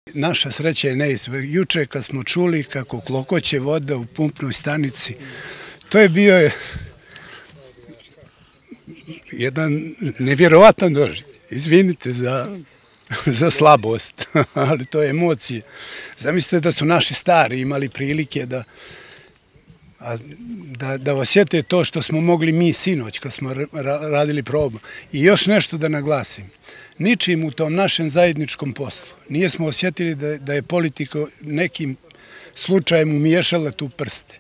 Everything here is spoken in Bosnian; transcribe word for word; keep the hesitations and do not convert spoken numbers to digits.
Naša sreća je neizmjerna. Juče kad smo čuli kako klokoće voda u pumpnoj stanici, to je bio jedan nevjerovatan doživljaj. Izvinite za, za slabost, ali to je emocije. Zamislite da su naši stari imali prilike da, da, da osjete to što smo mogli mi sinoć kad smo radili probu. I još nešto da naglasim. Ničim u tom našem zajedničkom poslu nije smo osjetili da, da je politika nekim slučajem umiješala tu prste.